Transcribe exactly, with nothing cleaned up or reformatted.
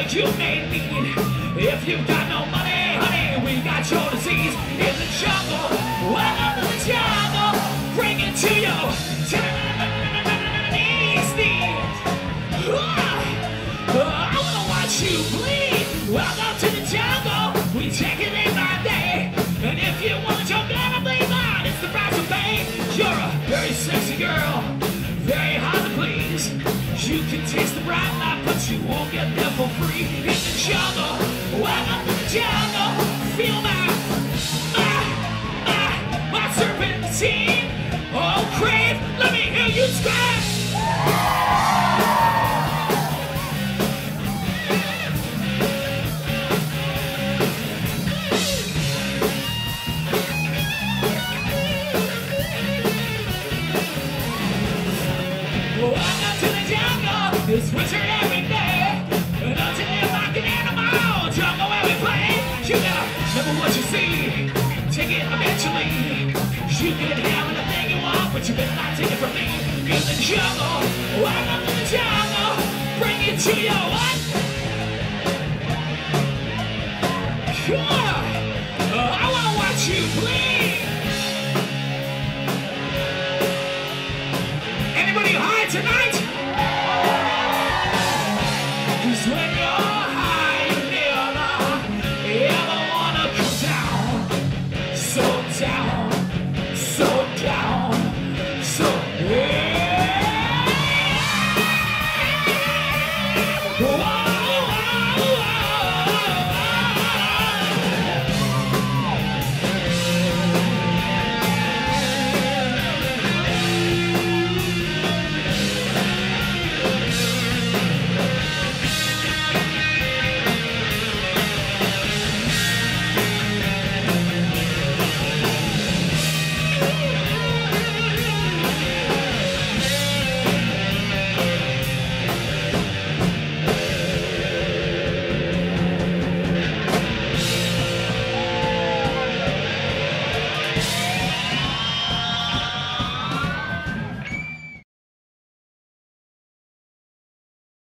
what you may need. If you got no money, honey, we got your disease. In the jungle, welcome to the jungle. Bring it to your knees, knees. I wanna watch you bleed. Welcome to the jungle. We take it day by day. And if you want your blood to bleed on, it's the price of pain. You're a very sexy girl, very hard to please. You can taste the bright light, but you won't get there for free. In the jungle, welcome to the jungle. Feel my, my, my, my serpentine. Oh, crave, let me hear you scream. Welcome to the jungle. It's winter every day. And don't you live like an animal. Jungle where we play. You gotta remember what you see. Take it eventually. You can have anything you want, but you better not take it from me. In the jungle, welcome to the jungle. Bring it to your